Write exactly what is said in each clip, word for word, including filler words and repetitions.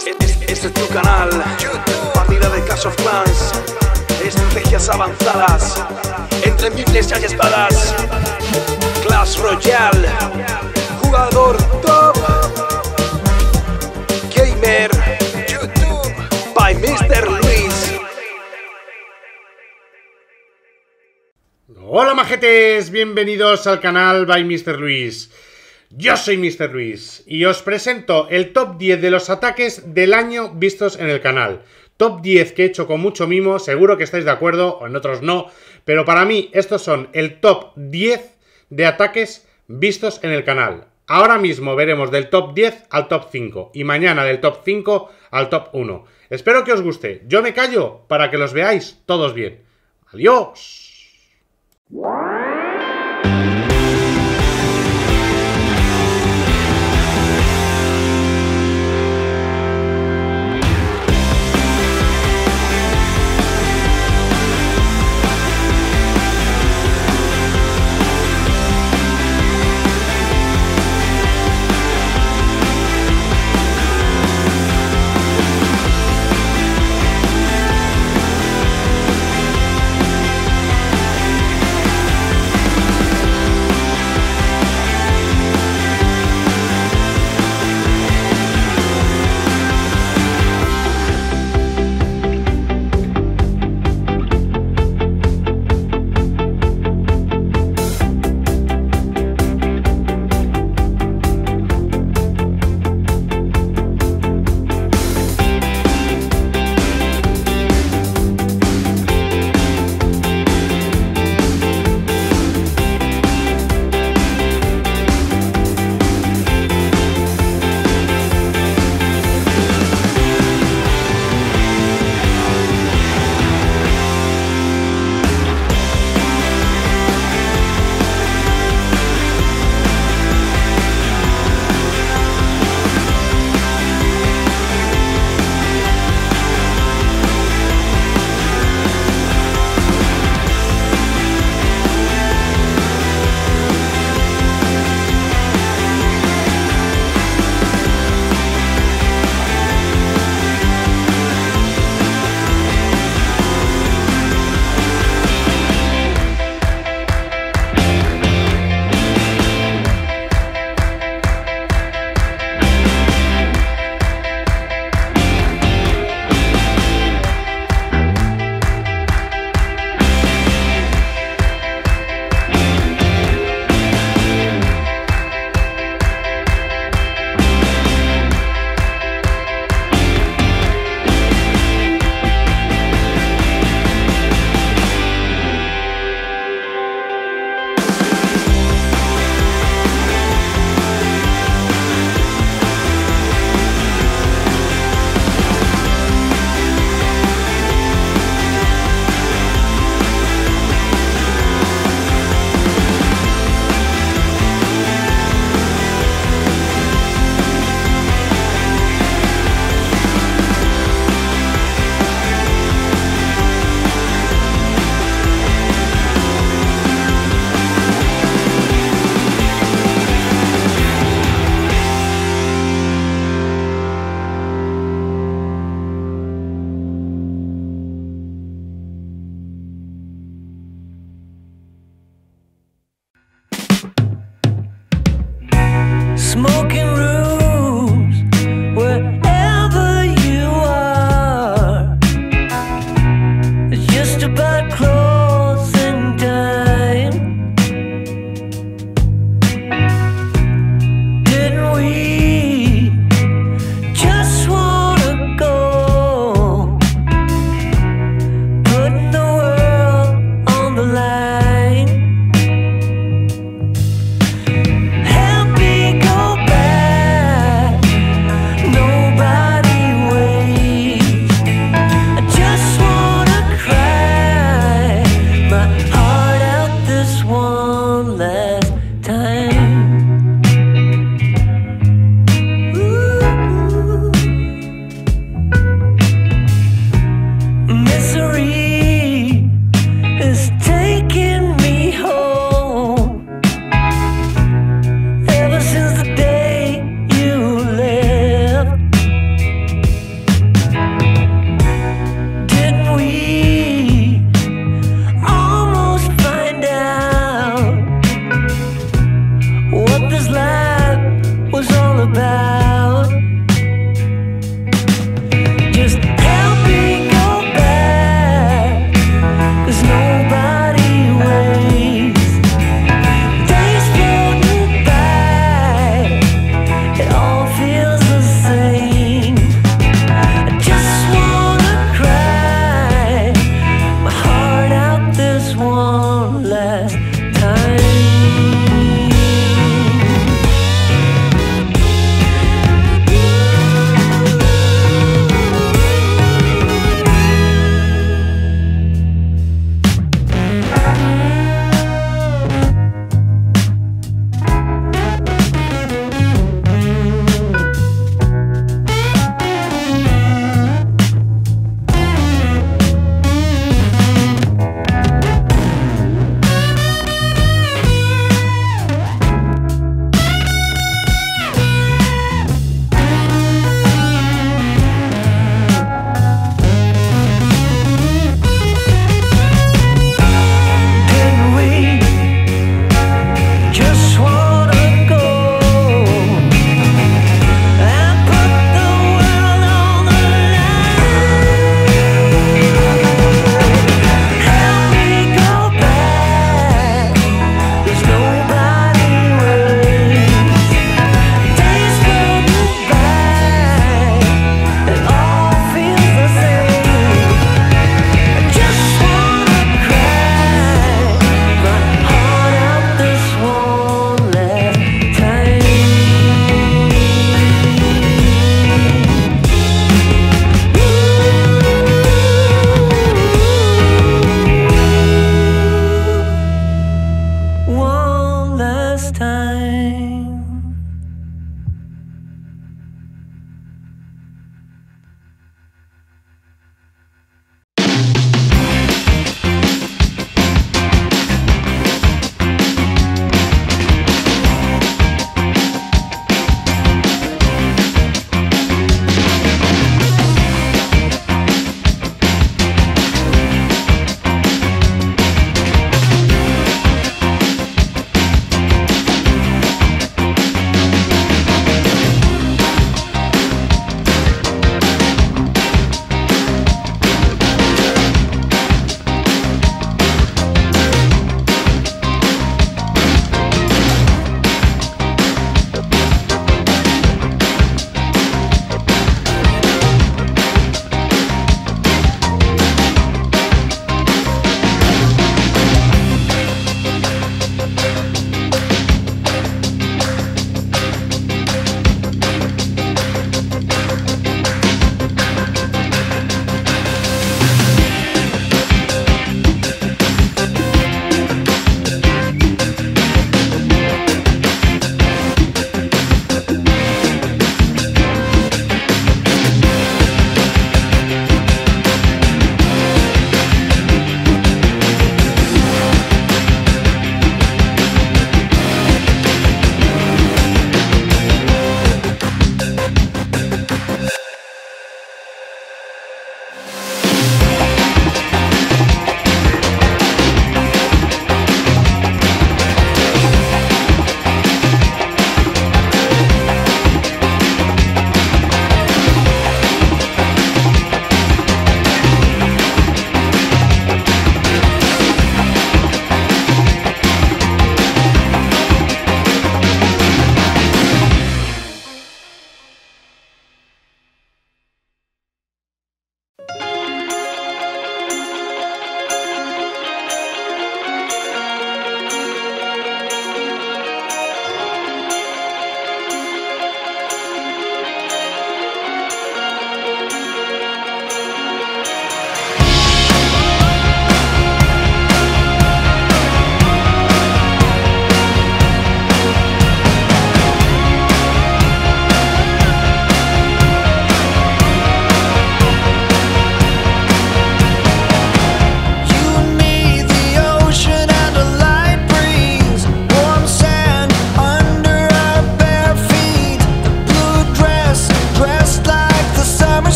Este, este, este es tu canal, partida de Clash of Clans, estrategias avanzadas, entre miles hay espadas, Clash Royale, jugador top, gamer, YouTube, by mister Luis. Hola majetes, bienvenidos al canal by mister Luis. Yo soy mister Luis y os presento el top diez de los ataques del año vistos en el canal. Top diez que he hecho con mucho mimo, seguro que estáis de acuerdo, o en otros no, pero para mí estos son el top diez de ataques vistos en el canal. Ahora mismo veremos del top diez al top cinco y mañana del top cinco al top uno. Espero que os guste. Yo me callo para que los veáis todos bien. ¡Adiós!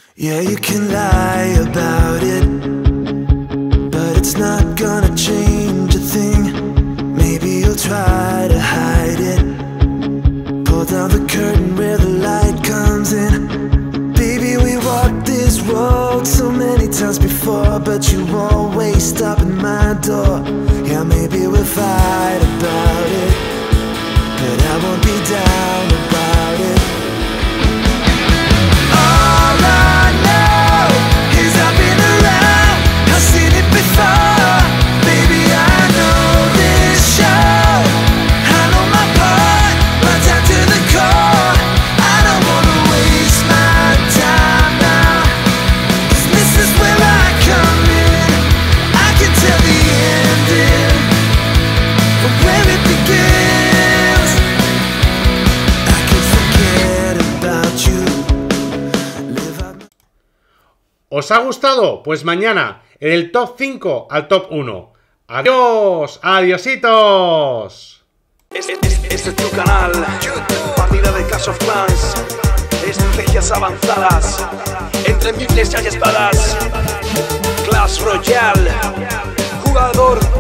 Yeah, you can lie about it, but it's not gonna change a thing. Maybe you'll try to hide it. Pull down the curtain where the light comes in. Baby, we walked this road so many times before, but you always stop at my door. Yeah, maybe we'll fight about it, but I won't be down about it. All I know is I've been around, I've seen it before. Baby, I know this show, I know my part, my time to the core. I don't wanna waste my time now, 'cause this is where I come in. I can tell the ending from where it begins. I can forget about you. Live out. ¿Os ha gustado? Pues mañana en el top cinco al top uno. ¡Adiós! ¡Adiositos! Este, este, este es tu canal, partida de Clash of Clans, estrategias avanzadas, entre miles y espadas, Clash Royale, jugador